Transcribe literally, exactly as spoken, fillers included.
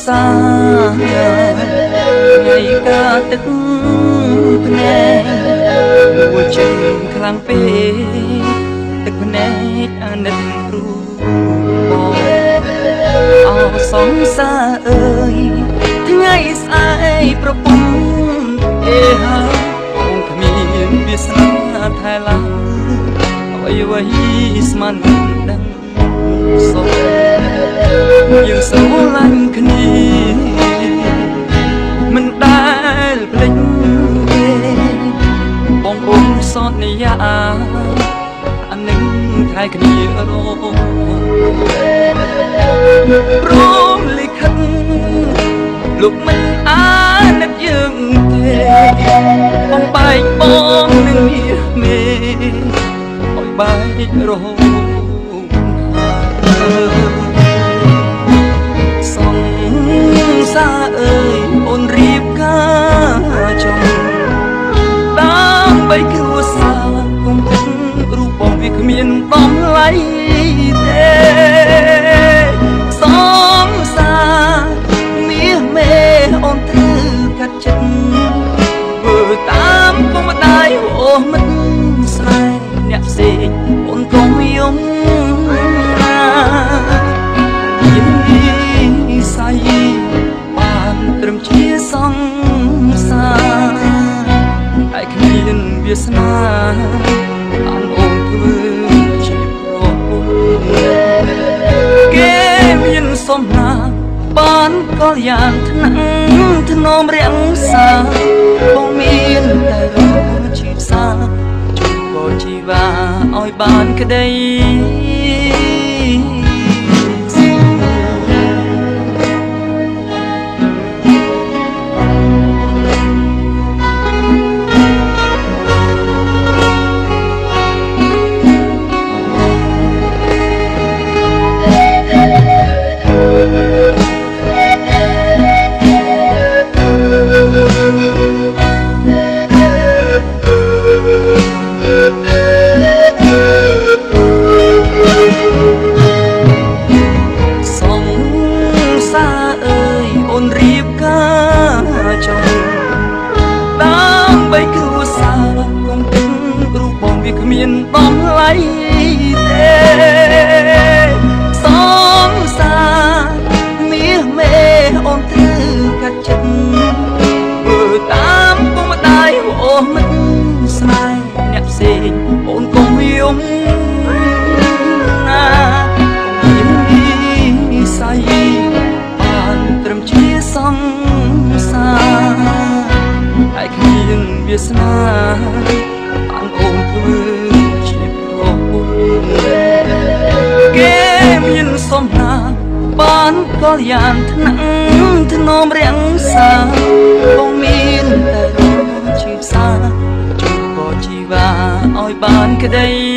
សាថ្ងៃកាទឹកភ្នែកមួយជើងខ្លាំងពេកទឹកភ្នែកអាណិតគ្រូបងអោសង្សារអើយថ្ងៃស្អែកប្រពន្ធអេហើយបងគ្មានវាសនាថែឡើយអ្វីអ្វីស្មានមិនដឹងសុខយើងស្រឡាញ់គ្នាមិនដែលភ្លេចទេបងអូនសតនិយាអានឹងថែគ្នារងព្រមលិខិតលោកមិនអាណិតយើងទេបងបែកបងនឹងមាសមេឲ្យបែករហូតសង្សារអើយអូនរៀបការចង់ដើម្បីគ្រួសារគុំទឹករូបបងវាគ្មានបំឡៃទេសង្សារមាសមេអូនធ្វើកាត់ចិត្តធ្វើតាមគុំម្ដាយអូមិនស្រែកអ្នកផ្សេងអូនកុំយំបានត្រឹមជាសង្សារតែគ្មានវាសនាបានអូនធ្វើជាប្រពន្ធគេមានសំណាបានក៏យ៉ាងថ្នាំថ្នមរាំងសាបងមានតែរកជីវសាជួយក៏ជីវ៉ាឲ្យបានក្តីគ្មានបំឡៃទេសង្សារមាសមេអូនធ្វើកាត់ចិត្តធ្វើតាមពុកម្ដាយអូនមិនស្នេហ៍អ្នកផ្សេងអូនកុំយំណាមាននិស័យបានត្រឹមជាសង្សារតែគ្មានវាសនាបានអូនធ្វើជាប្រពន្ធគេមានសំណាបានក៏យ៉ាងថ្នាំថ្នមរាំងសាបងមានតែរកជីវសាជួយក៏ជីវ៉ាឲ្យបានក្តី